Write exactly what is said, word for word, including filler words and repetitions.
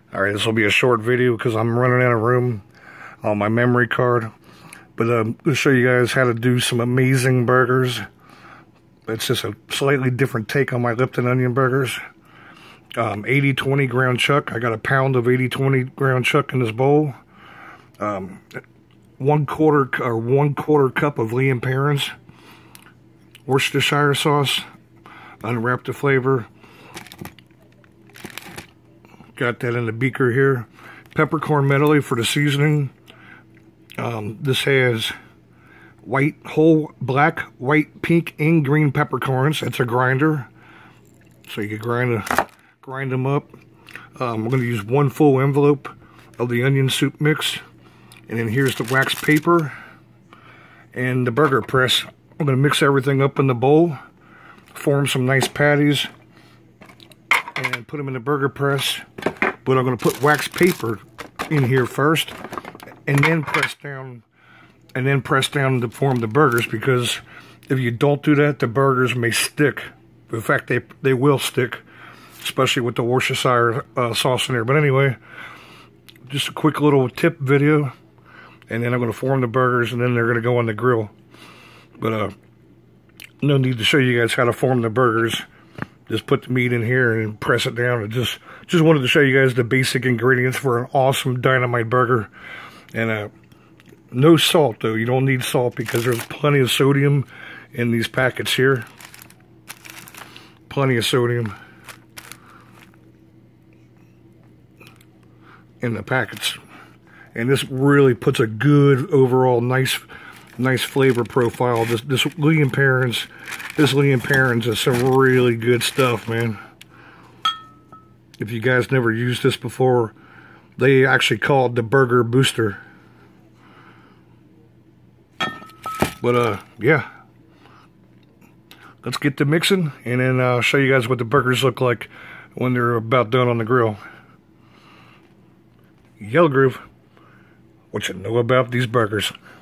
Alright, this will be a short video because I'm running out of room on my memory card. But um, to show you guys how to do some amazing burgers. It's just a slightly different take on my Lipton onion burgers. Um, eighty twenty ground chuck. I got a pound of eighty twenty ground chuck in this bowl. Um, one quarter or one quarter cup of Lea and Perrins. Worcestershire sauce. Unwrap the flavor. Got that in the beaker here. Peppercorn medley for the seasoning. Um, this has white, whole, black, white, pink, and green peppercorns. It's a grinder, so you can grind, a, grind them up. Um, we're going to use one full envelope of the onion soup mix. And then here's the wax paper and the burger press. I'm going to mix everything up in the bowl, form some nice patties, and put them in the burger press. But I'm going to put wax paper in here first, and then press down, and then press down to form the burgers, because if you don't do that, the burgers may stick. In fact, they they will stick, especially with the Worcestershire uh, sauce in there. But anyway, just a quick little tip video, and then I'm going to form the burgers, and then they're going to go on the grill. But uh, no need to show you guys how to form the burgers. Just put the meat in here and press it down. And just just wanted to show you guys the basic ingredients for an awesome dynamite burger. And uh, no salt, though. You don't need salt because there's plenty of sodium in these packets here. Plenty of sodium in the packets. And this really puts a good overall nice nice flavor profile. This this Lea and Perrins, this Lea and Perrins is some really good stuff, man. If you guys never used this before, they actually call it the Burger Booster. But uh, yeah, let's get to mixing, and then I'll show you guys what the burgers look like when they're about done on the grill. Yellow Groove, what you know about these burgers?